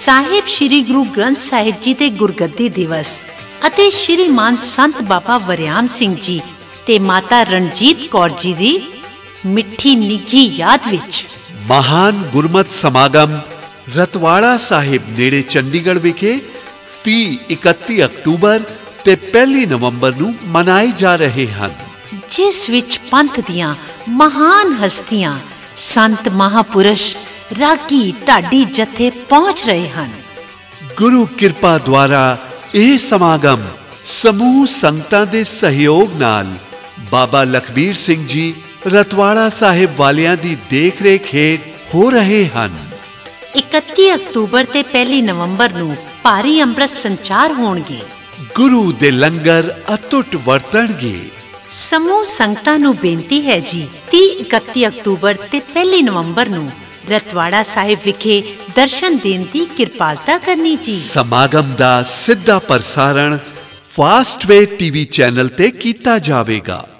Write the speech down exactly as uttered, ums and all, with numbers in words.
ਸਾਹਿਬ ਸ੍ਰੀ ਗੁਰੂ ਗ੍ਰੰਥ ਸਾਹਿਬ ਜੀ ਦੇ ਗੁਰਗੱਦੀ ਦਿਵਸ ਅਤੇ ਸ਼੍ਰੀਮਾਨ ਸੰਤ ਬਾਬਾ ਵਰਿਆਮ ਸਿੰਘ ਜੀ ਤੇ ਮਾਤਾ ਰਣਜੀਤ ਕੌਰ ਜੀ ਦੀ ਮਿੱਠੀ ਨਿੱਘੀ ਯਾਦ ਵਿੱਚ ਮਹਾਨ ਗੁਰਮਤਿ ਸਮਾਗਮ ਰਤਵਾੜਾ ਸਾਹਿਬ ਨੇੜੇ ਚੰਡੀਗੜ੍ਹ ਵਿਖੇ तीस इकतीस अक्टूबर ਤੇ ਪਹਿਲੀ ਨਵੰਬਰ ਨੂੰ ਮਨਾਏ ਜਾ ਰਹੇ ਹਨ, ਜਿਸ ਵਿੱਚ ਪੰਥ ਦੀਆਂ ਮਹਾਨ ਹਸਤੀਆਂ ਸੰਤ ਮਹਾਪੁਰਸ਼ ਰਾਗੀ ਢਾਡੀ ਜਥੇ ਪਹੁੰਚ ਰਹੇ ਹਨ। ਗੁਰੂ ਕਿਰਪਾ ਦੁਆਰਾ ਇਹ ਸਮਾਗਮ ਸਮੂਹ ਸੰਗਤਾਂ ਦੇ ਸਹਿਯੋਗ ਨਾਲ ਬਾਬਾ ਲਖਬੀਰ ਸਿੰਘ ਜੀ ਰਤਵਾੜਾ ਸਾਹਿਬ ਵਾਲਿਆਂ ਦੀ ਦੇਖ ਰੇਖ ਹੇਠ ਹੋ ਰਹੇ ਹਨ। इकतीस अक्तूबर ਤੇ ਪਹਿਲੀ ਨਵੰਬਰ ਨੂੰ ਭਾਰੀ ਅੰਮ੍ਰਿਤ ਸੰਚਾਰ ਹੋਣਗੇ। ਗੁਰੂ ਦੇ ਲੰਗਰ ਅਤੁੱਟ ਵਰਤਣਗੇ। ਸਮੂਹ ਸੰਗਤਾਂ ਨੂੰ ਬੇਨਤੀ ਹੈ ਜੀ तीस इकतीस ਅਕਤੂਬਰ ਤੇ ਪਹਿਲੀ ਨਵੰਬਰ ਨੂੰ ਰਤਵਾੜਾ ਸਾਹਿਬ ਵਿਖੇ ਦਰਸ਼ਨ ਦੇਣ ਦੀ ਕਿਰਪਾਲਤਾ ਕਰਨੀ ਜੀ। ਸਮਾਗਮ ਦਾ ਸਿੱਧਾ ਪ੍ਰਸਾਰਣ ਫਾਸਟਵੇ ਟੀਵੀ ਚੈਨਲ ਤੇ ਕੀਤਾ ਜਾਵੇਗਾ।